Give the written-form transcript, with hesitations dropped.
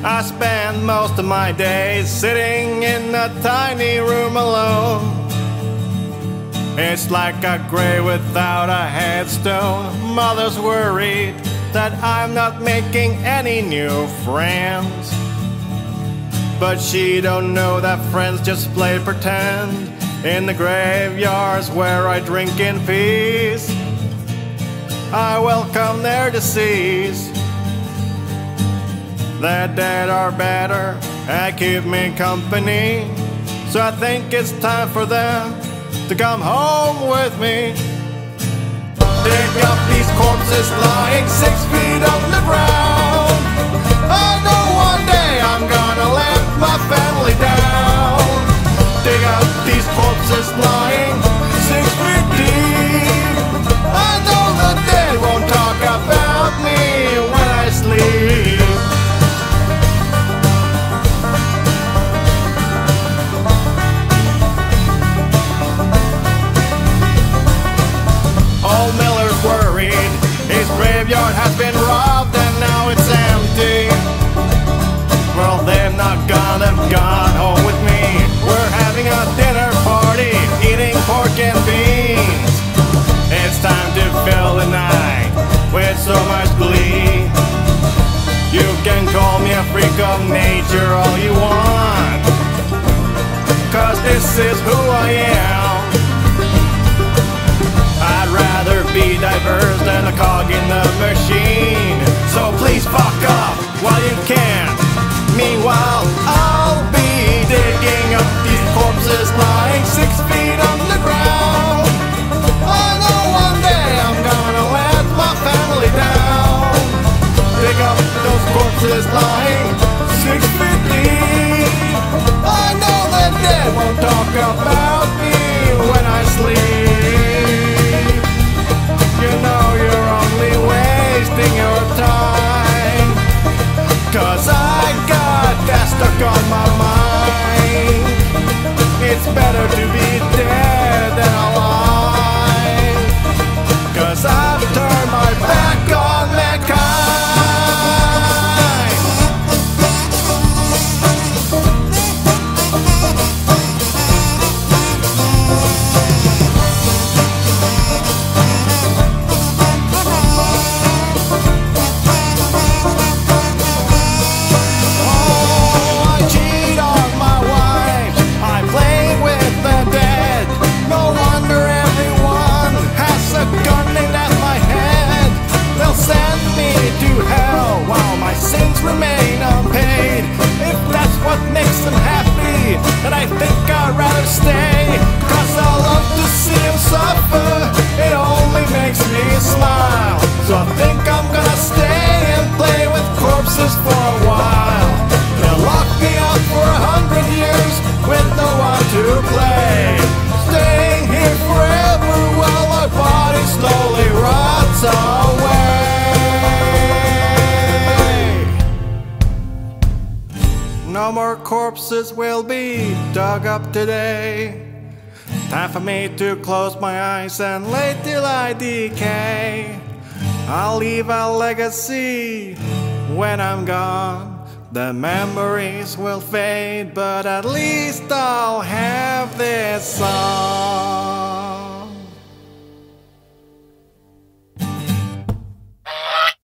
I spend most of my days sitting in a tiny room alone. It's like a grave without a headstone. Mother's worried that I'm not making any new friends, but she don't know that friends just play pretend in the graveyards where I drink in peace. I welcome their decease. The dead are better and keep me company, so I think it's time for them to come home with me. Dig up these corpses lying 6 feet underground. I know one day I'm gonna let my family down. Dig up these corpses lying 6 feet deep. I know the dead won't talk about me when I sleep. Old Miller's worried, his graveyard has been robbed and now it's empty. Well, they're not gonna gone home with me. We're having a dinner party, eating pork and beans. It's time to fill the night with so much glee. You can call me a freak of nature all you want, 'cause this is who I am. I'd rather be diverse than a cog in the machine, so please fuck up while you can. Meanwhile, I'll be digging up these corpses lying 6 feet underground. I know one day I'm gonna let my family down. Dig up those corpses lying 6 feet deep. I know the dead won't talk about me when I sleep. You know you're only wasting your time, 'cause I got that stuck on my mind. It's better to be dead than alive, 'cause I've turned my back on mankind. Remain unpaid. If that's what makes them happy, then I think I'd rather stay, 'cause I love to see them suffer. It only makes me smile, so I think I'm gonna stay and play with corpses for a while. They'll lock me up for 100 years with no one to play, staying here forever while my body slowly rots away. No more corpses will be dug up today. Time for me to close my eyes and wait till I decay. I'll leave a legacy when I'm gone. The memories will fade, but at least I'll have this song.